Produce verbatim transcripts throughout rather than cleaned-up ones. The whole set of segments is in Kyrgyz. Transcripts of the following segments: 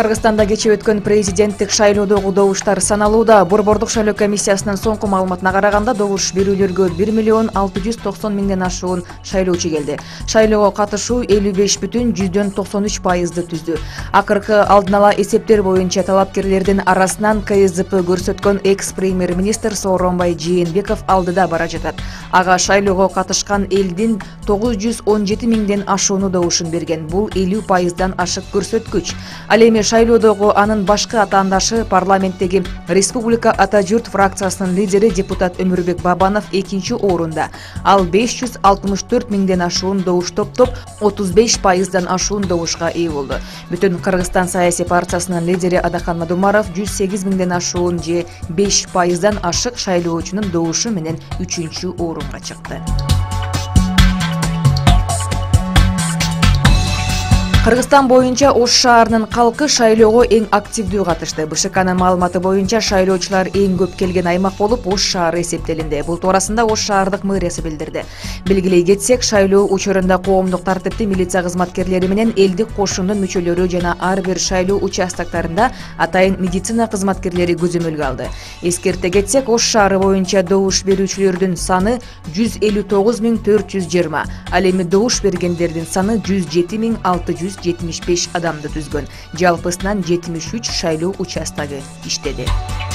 Кыргызстанда кече өткөн президенттик шайлоодогу добуштар саналууда. Борбордук шайлоо комиссиясынын соңку маалыматына караганда добуш берүүлөргө бир миллион алты жүз токсон миңден ашуун шайлоочу келди. Шайлоого катышуу элүү беш бүтүн жүздөн токсон үч пайызды түздү. Акыркы алдын ала эсептер боюнча талапкерлердин арасынан КСДП көрсөткөн экс-премьер-министр Сооронбай Жээнбеков алдыда бара жатат. Ага шайлоого катышкан элдин тогуз жүз он жети миңден ашууну добушун берген. Бул элүү пайыздан ашык көрсөткүч. Ал эми шайлоодогу анын башкы атаандашы парламенттеги Республика Ата журт фракциясынын лидери депутат Өмүрбек Бабанов экинчи орунда. Ал беш жүз алтымыш төрт миңден ашуун добуш топтоп, отуз беш пайыздан ашуун добушка ээ болду. Бүтүн Кыргызстан саясий партиясынын лидери Адахан Мадумаров жүз сегиз миңден ашуун же беш пайыздан ашык шайлоочунун добушу менен үчүнчү орунга чыкты. Кыргызстан боюнча Ош шаарынын калкы шайлоого эң активдүү катышты. БШКнын маалыматы боюнча шайлоочулар эң көп келген аймак болуп Ош шаары эсептелинди. Бул туурасында Ош шаардык мэриясы билдирди. Белгилей кетсек, шайлоо учурунда коомдук тартипти милиция кызматкерлери менен элдик кошундун мүчөлөрү жана ар бир шайлоо участоктарында атайын медицина кызматкерлери көзөмөлгө алды. Эскерте кетсек, Ош шаары боюнча добуш берүүчүлөрдүн саны жүз элүү тогуз миң төрт жүз жыйырма, ал эми добуш бергендердин саны жүз жети миң алты жүз жетимиш беш адамды түзгөн. Жалпысынан жетимиш үч шайлоо участогу иштеди.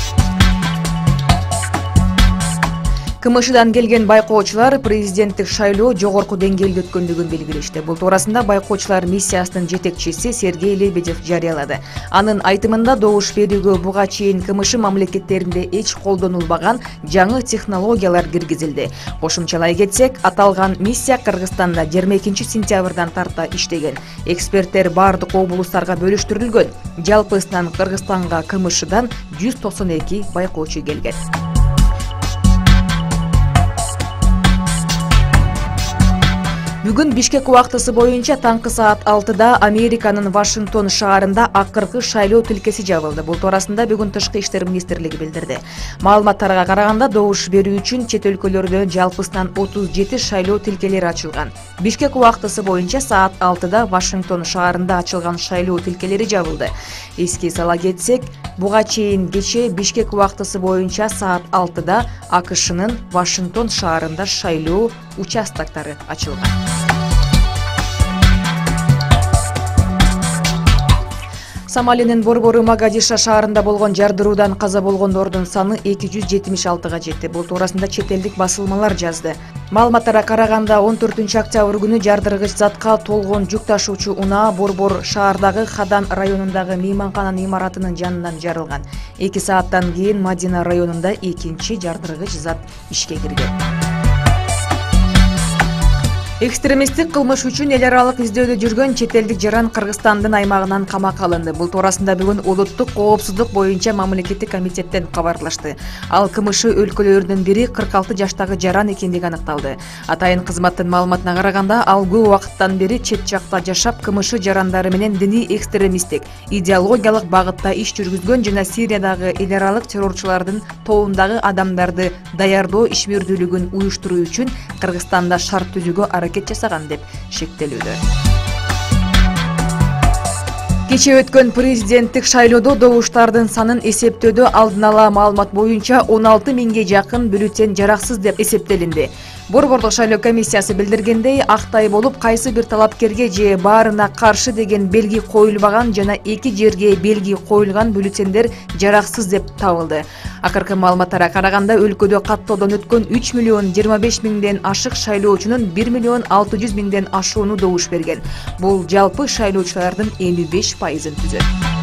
КМШдан келген байкоочулар президенттик шайлоо жогорку деңгээлде өткөндүгүн белгилешти. Бул туурасында байкоочулар миссиясынын жетекчиси Сергей Лебедев жарыялады. Анын айтымында добуш берүүгө буга чейин КМШ мамлекеттеринде эч колдонулбаган жаңы технологиялар киргизилди. Кошумчалай кетсек, аталган миссия Кыргызстанда жыйырма экинчи сентябрдан тарта иштеген. Эксперттер бардык облустарга бөлүштүрүлгөн. Жалпысынан Кыргызстанга КМШдан жүз токсон эки байкоочу келген. Бүгүн Бишкек убактысы боюнча таңкы саат алтыда Американын Вашингтон шаарында акыркы шайлоо тилкеси жабылды. Бул туурасында бүгүн Тышкы иштер министрлиги билдирди. Маалыматтарга караганда добуш берүү үчүн чет өлкөлөрдө жалпысынан отуз жети шайлоо тилкелери ачылган. Бишкек убактысы боюнча саат алтыда Вашингтон шаарында ачылган шайлоо тилкелери жабылды. Эске сала кетсек, буга чейин кече Бишкек убактысы боюнча саат алтыда АКШнын Вашингтон шаарында шайлоо участоктары ачылган. Сомалинин борбору Могадишо шаарында болгон жардыруудан каза болгондордун саны эки жүз жетимиш алтыга жетти. Бул туурасында чет элдик басылмалар жазды. Маалыматтарга караганда он төртүнчү октябрь күнү жардыргыч затка толгон жүк ташуучу унаа борбор шаардагы Хадан районундагы мейманкананын имаратынын жанынан жарылган. эки сааттан кийин Мадина районунда экинчи жардыргыч зат ишке кирген. Экстремисттик кылмыш үчүн эл аралык издөөдө жүргөн чет элдик жаран Кыргызстандын аймагынан камакка алынды. Бул туурасында бүгүн улуттук коопсуздук боюнча мамлекеттик комитеттен кабарлашты. Ал КМШ өлкөлөрүнүн бири кырк алты жаштагы жаран экендиги аныкталды. Атайын кызматтын маалыматына караганда, ал көп убакыттан бери чет жакта жашап, КМШ жарандары менен диний экстремисттик, идеологиялык багытта иш жүргүзгөн жана Сириядагы эл аралык террорчулардын тобундагы адамдарды даярдоо ишмердүүлүгүн уюштуруу үчүн Кыргызстанда шарт түзүүгө аракет жасаган деп шектелүүдө. Кече өткөн президенттик шайлоодо добуштардын санын эсептөөдө алдын ала маалымат боюнча он алты миңге жакын бюллетень жараксыз деп эсептелинди. Борбордук шайлоо комиссиясы билдиргендей, актай болуп кайсы бир талапкерге же баарына каршы деген белги коюлбаган жана эки жерге белги коюлган бюллетендер жараксыз деп табылды. Акыркы маалыматтарга караганда, өлкөдө каттоодон өткөн үч миллион жыйырма беш миңден ашык шайлоочунун бир миллион алты жүз миңден ашууну добуш берген. Бул жалпы шайлоочулардын элүү беш пайызын түзөт.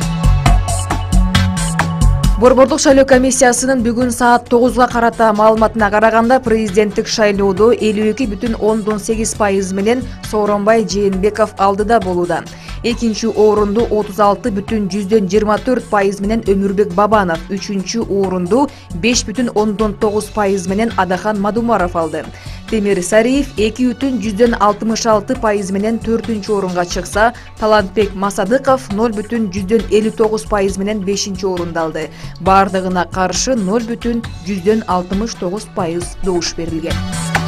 Борбордук шайлоо комиссиясынын бүгүн саат тогузга карата маалыматына караганда, президенттик шайлоодо элүү эки бүтүн ондон сегиз пайыз менен Сооронбай Жээнбеков алдыда болууда. Экинчи орунду отуз алты бүтүн жүздөн жыйырма төрт пайыз менен Өмүрбек Бабанов, үчүнчү орунду беш бүтүн ондон тогуз пайыз менен Адахан Мадумаров алды. Темир Сариев эки бүтүн жүздөн алтымыш алты пайыз менен төртүнчү орунга чыкса, Талантбек Масадыков ноль бүтүн жүздөн элүү тогуз пайыз менен бешинчи орунду алды. Бардыгына каршы ноль бүтүн жүздөн алтымыш тогуз пайыз добуш берилген.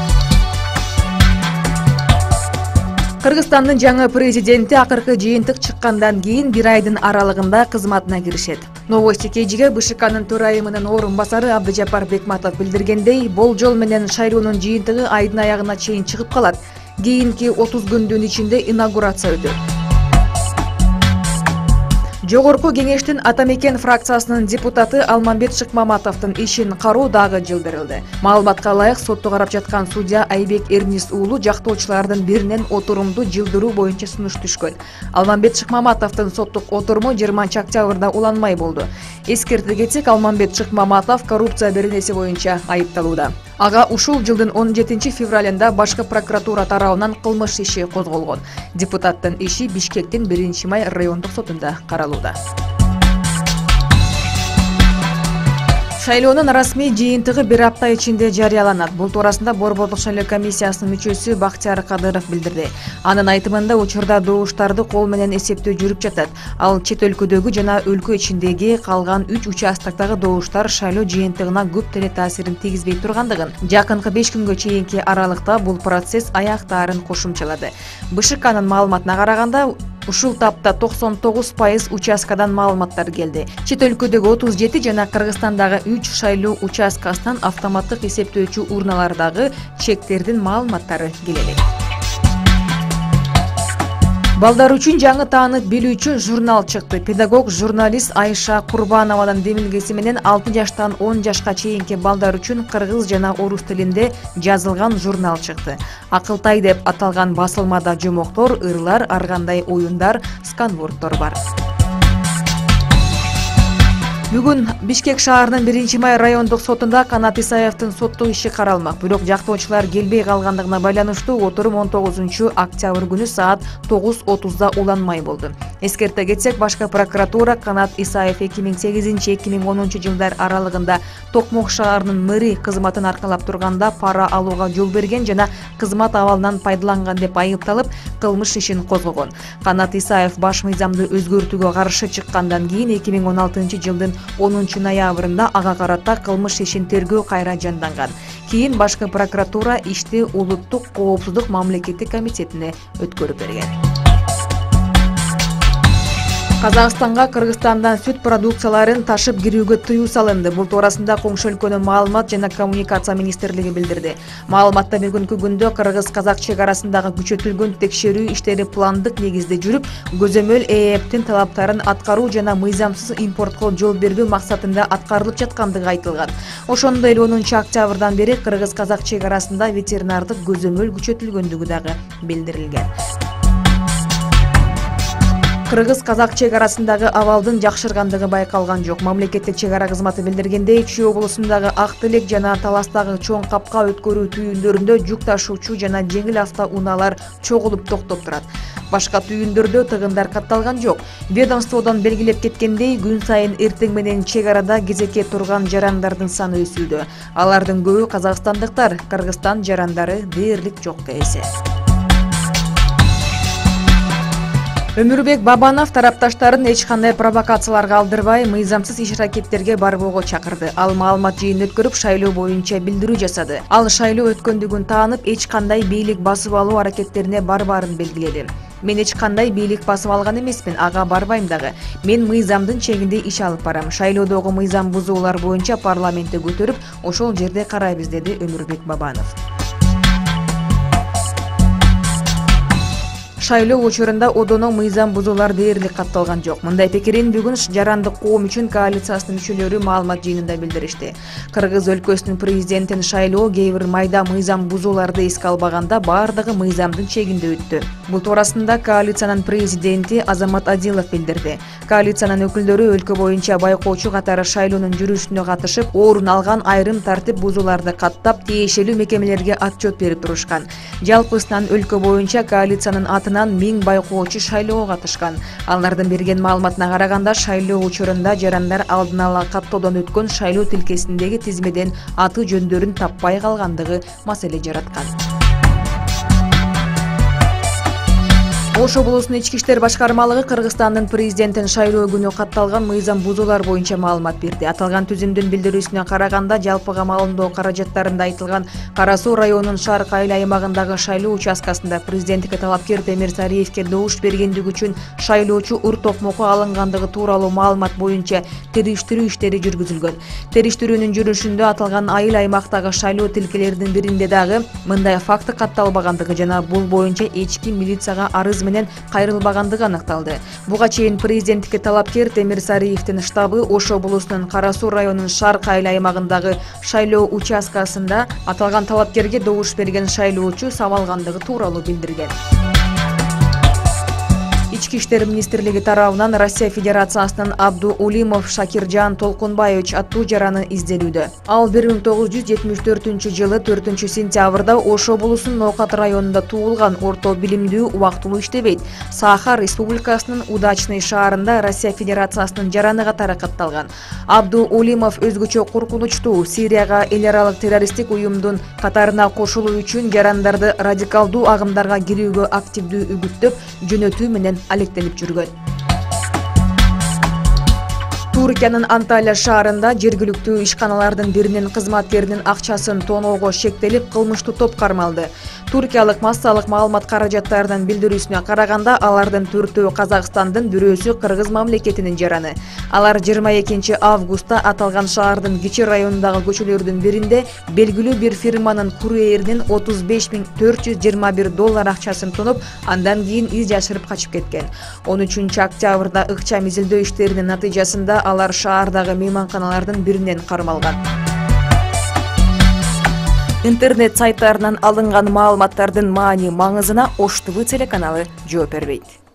Кыргызстандын жаңы президенти акыркы жыйынтык чыккандан кийин бир айдын аралыгында кызматына киришет. Новости кежиге БШКнын төрайымынын орун басары Абдыжапар Бекматов билдиргендей, болжол менен шайлоонун жыйынтыгы айдын аягына чейин чыгып калат. Кийинки отуз күндүн ичинде инаугурация өтөт. Жогорку кеңештин Атамекен фракциясынын депутаты Алмамбет Шыкмаматовдун ишин кароо дагы жылдырылды. Маалыматка ылайык, сотто карап жаткан судья Айбек Эрнис уулу жактоочулардын биринен отурумду жылдыруу боюнча сунуш түшкөн. Алмамбет Шыкмаматовдун соттук отуруму жыйырманчы октябрда уланмай болду. Эскерте кетсек, Алмамбет Шыкмаматов коррупция беренеси боюнча айыпталууда. Ага ушул жылдын он жетинчи февралында башкы прокуратура тарабынан кылмыш иши козголгон. Депутаттын иши Бишкектин биринчи май райондук сотунда каралууда. Шайлоонун расмий жыйынтыгы бир апта ичинде жарыяланат. Бул туурасында Борбордук шайлоо комиссиясынын мүчөсү Бактияр Кадыров билдирди. Анын айтымында учурда добуштарды кол менен эсептөө жүрүп жатат. Ал чет өлкөдөгү жана өлкө ичиндеги калган үч участоктогу добуштар шайлоо жыйынтыгына көп деле таасирин тийгизбей тургандыгын, жакынкы беш күнгө чейинки аралыкта бул процесс аяктаарын кошумчалады. БШКнын маалыматына караганда, ушул тапта токсон тогуз пайыз участкадан маалыматтар келди. Чет өлкөдөгү отуз жети жана Кыргызстандагы үч шайлоо участкасынан автоматтык эсептөөчү урналардагы чектердин маалыматтары келет. Балдар үчүн жаңы таанып билүүчү журнал чыкты. Педагог журналист Айша Курбанованын демилгеси менен алты жаштан он жашка чейинки балдар үчүн кыргыз жана орус тилинде жазылган журнал чыкты. Акылтай деп аталган басылмада жомоктор, ырлар, ар кандай оюндар, сканвордтор бар. Бүгүн Бишкек шаарынын биринчи май райондук сотунда Канат Исаевдин соттук иши каралмак. Бирок жактоочулар келбей калгандыгына байланыштуу отурум он тогузунчу октябрь күнү саат тогуз отузда уланмай болду. Эскерте кетсек, башкы прокуратура Канат Исаев эки миң сегизинчи эки миң онунчу жылдар аралыгында Токмок шаарынын мэри кызматын аркалап турганда пара алууга жол берген жана кызмат абалынан пайдаланган деп айыпталып, кылмыш ишин козгогон. Канат Исаев баш мыйзамды өзгөртүүгө каршы чыккандан кийин эки миң он алтынчы жылдын онунчу ноябрында ага карата кылмыш ишин тергөө кайра жанданган. Кийин башкы прокуратура ишти Улуттук коопсуздук мамлекеттик комитетине өткөрүп берген. Казакстанга Кыргызстандан сүт продукцияларын ташып кирүүгө тыюу салынды. Бул туурасында коңшу өлкөнүн маалымат жана коммуникация министрлиги билдирди. Маалыматта бүгүнкү күндө кыргыз-казак чек арасындагы күчөтүлгөн текшерүү иштери пландык негизде жүрүп, көзөмөл ЭЭПтин талаптарын аткаруу жана мыйзамсыз импортко жол бербөө максатында аткарылып жаткандыгы айтылган. Ошондой эле онунчу октябрдан бери кыргыз-казак чек арасында ветеринардык көзөмөл күчөтүлгөндүгү дагы билдирилген. Кыргыз-казак чек арасындагы абалдын жакшыргандыгы байкалган жок. Мамлекеттик чек ара кызматы билдиргендей, Чүй облусундагы Ак Тилек жана Таластагы Чоң Капка өткөрүү түйүндөрүндө жүк ташуучу жана жеңил автоунаалар чогулуп токтоп турат. Башка түйүндөрдө тыгындар катталган жок. Ведомстводон белгилеп кеткендей, күн сайын эртең менен чек арада кезекке турган жарандардын саны өсүүдө. Алардын көбү казакстандыктар, Кыргызстан жарандары дээрлик жокко эсе. Өмүрбек Бабанов тарапташтарын эч кандай провокацияларга алдырбай, мыйзамсыз иш-аракеттерге барбоого чакырды. Ал маалымат жыйынын өткөрүп, шайлоо боюнча билдирүү жасады. Ал шайлоо өткөндүгүн таанып, эч кандай бийлик басып алуу аракеттерине барбаарын белгиледи. Мен эч кандай бийлик басып алган эмесмин, ага барбайм дагы. Мен мыйзамдын чегинде иш алып барам. Шайлоодогу мыйзам бузуулар боюнча парламентте көтөрүп, ошол жерде карайбыз, деди Өмүрбек Бабанов. Шайлоо учурунда одоно мыйзам бузуулар дээрлик катталган жок. Мындай пикирин бүгүн жарандык коом үчүн коалициясынын мүчөлөрү маалымат жыйынында билдиришти. Кыргыз өлкөсүнүн президентин шайлоо кээ бир майда мыйзам бузууларды эске албаганда бардыгы мыйзамдын чегинде өттү. Бул туурасында коалициянын президенти Азамат Адилов билдирди. Коалициянын өкүлдөрү өлкө боюнча байкоочу катары шайлоонун жүрүшүнө катышып, орун алган айрым тартип бузууларды каттап, тиешелүү мекемелерге отчет берип турушкан. Жалпысынан өлкө боюнча коалициянын атынан миң байкоочу шайлоого катышкан. Алардын берген маалыматына караганда, шайлоо учурунда жарандар алдын ала каттоодон өткөн шайлоо тилкесиндеги тизмеден аты жөндөрүн таппай калгандыгы маселе жараткан. Ош облусунун ички иштер башкармалыгы Кыргызстандын президентин шайлоо күнү катталган мыйзам бузуулар боюнча маалымат берди. Аталган түзүмдүн билдирүүсүнө караганда, жалпыга маалымдоо каражаттарында айтылган Кара Суу районунун Шарк айыл аймагындагы шайлоо участкасында президенттикке талапкер Темир Сариевке добуш бергендиги үчүн шайлоочу ур токмокко алынгандыгы тууралуу маалымат боюнча териштирүү иштери жүргүзүлгөн. Териштирүүнүн жүрүшүндө аталган айыл аймактагы шайлоо тилкелеринин биринде дагы мындай факты катталбагандыгы жана бул боюнча эч ким милицияга арыз менен кайрылбагандыгы аныкталды. Буга чейин президенттикке талапкер Темир Сариевдин штабы Ош облусунун Кара Суу районунун Шарк айыл аймагындагы шайлоо участкасында аталган талапкерге добуш берген шайлоочу сабалгандыгы тууралуу билдирген. Ички иштер министрлиги тарабынан Россия Федерациясынын Абду Улимов Шакиржан Толкунбаевич аттуу жараны изделүүдө. Ал бир миң тогуз жүз жетимиш төртүнчү жылы төртүнчү сентябрда Ош облусунун Ноокат районунда туулган, орто билимдүү, убактылуу иштебейт. Саха Республикасынын Удачный шаарында Россия Федерациясынын жараны катары катталган. Абду Улимов өзгөчө коркунучтуу Сирияга эл аралык террористтик уюмдун катарына кошулуу үчүн жарандарды радикалдуу агымдарга кирүүгө активдүү үгүттөп, жөнөтүү менен алектенип жүргөн. Туркиянын Анталия шаарында жергиликтүү ишканалардын биринин кызматкеринин акчасын тоноого шектелип, кылмыштуу топ кармалды. Туркиялык массалык маалымат каражаттарынын билдирүүсүнө караганда, алардын төртөө Казакстандын, бирөөсү Кыргыз мамлекетинин жараны. Алар жыйырма экинчи августта аталган шаардын кичи районундагы көчөлөрдүн биринде белгилүү бир фирманын курьеринин отуз беш миң төрт жүз жыйырма бир доллар акчасын тонуп, андан кийин из жашырып качып кеткен. он үчүнчү октябрда ыкчам изилдөө иштеринин натыйжасында алар шаардагы мейманканалардын биринен кармалган. Интернет сайттарынан алынган маалыматтардын маани маңызына Ош ТВ телеканалы жооп бербейт.